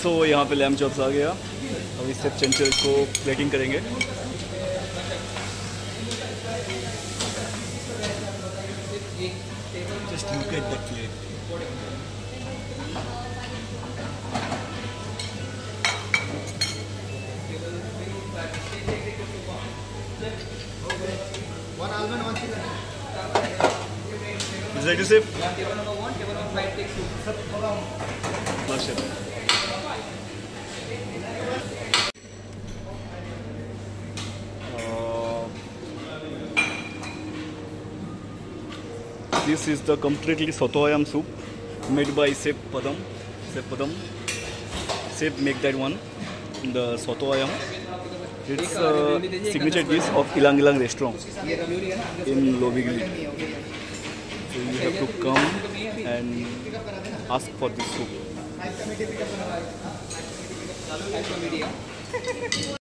सो यहाँ पे lamb chops आ गया। अब इससे चंचल को प्लेटिंग करेंगे। Just look at that plate. One almond, one chicken. Is that safe? Table number 1, table number 5 takes 2. Last chef. This is the completely soto ayam soup made by Chef Padam. Chef Padam. Chef make that one, the soto ayam. It's a signature dish of ylang restaurant in lobigili. So you have to come and ask for this soup.